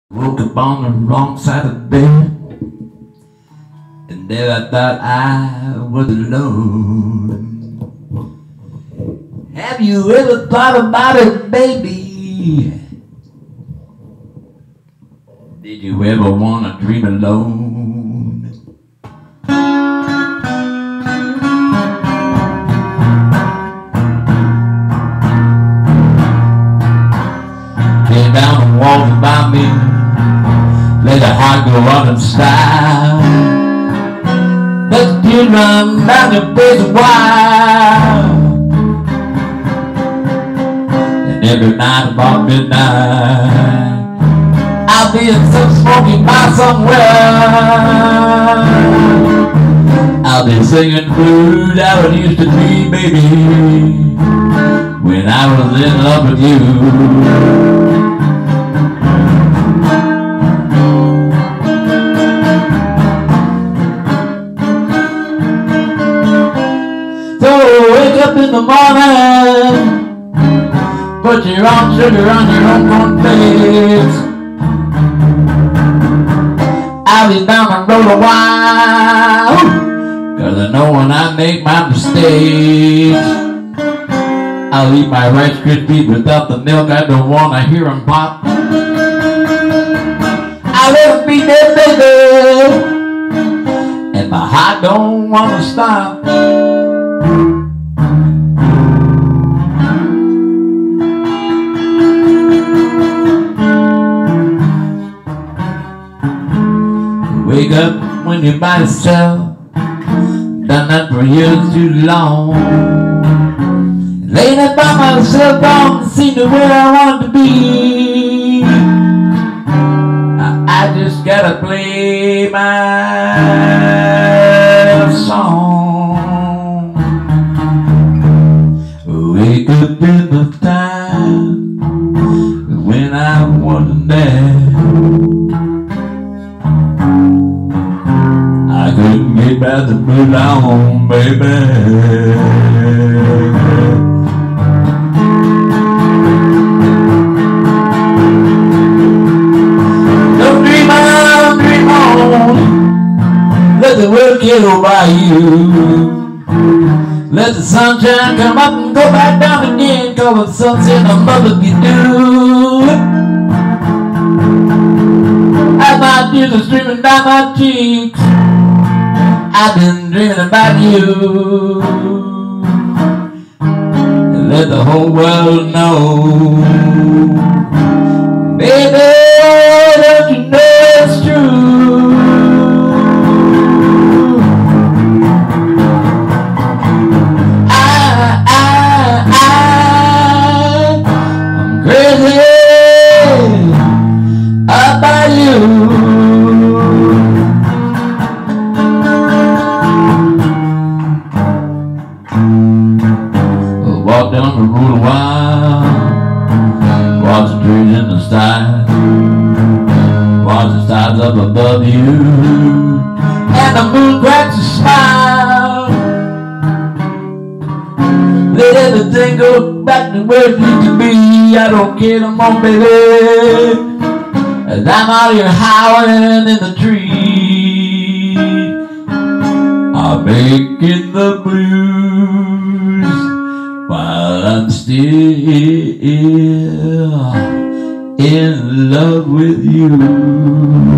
Woke up on the wrong side of bed, and there I thought I was alone. Have you ever thought about it, baby? Did you ever want to dream alone? Came down and walked by me, let the heart go out in style. Let the tears run down your face a while. And every night about midnight, I'll be in some smoky bar somewhere. I'll be singing blues how it used to be, baby, when I was in love with you. So wake up in the morning, put your own sugar on your own cornflakes. I'll be down the road a while, 'cause I know when I make my mistakes. I'll eat my Rice Krispies without the milk, I don't wanna hear them pop. I'll let them be there, baby, and my heart don't wanna stop. Wake up when you're by yourself, done that for years too long. Laying up by myself, don't seem to where I want to be. I just gotta play my song. Wake up in the time when I wasn't there. I couldn't get back to put on, baby. Don't dream on, dream on. Let the world get over you. Let the sunshine come up and go back down again, 'cause the sunset a mother you do. As my tears are streaming down my cheeks, I've been dreaming about you. Let the whole world know, baby, don't you know it's true? I'm crazy about you. Walk down the road a while, watch the trees in the sky, watch the stars up above you, and the moon cracks a smile. Let everything go back to where it used to be. I don't care no more, baby, as I'm out here howling in the trees. I'm making the blues while I'm still in love with you.